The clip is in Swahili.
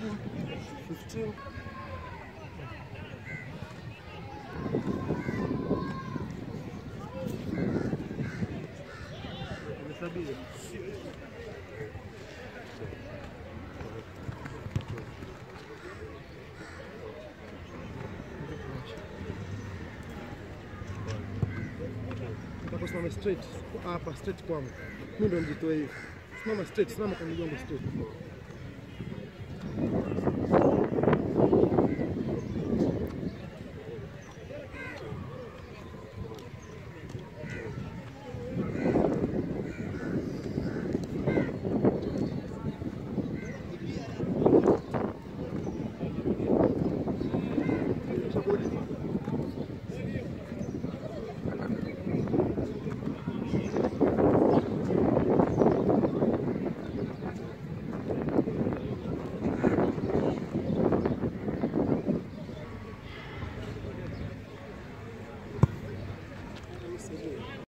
15. Sabia. Hapo simama straight. Hapa straight kwangu. Mimi ndo nijitoe hivi. Simama straight, simama kwa mgongo straight.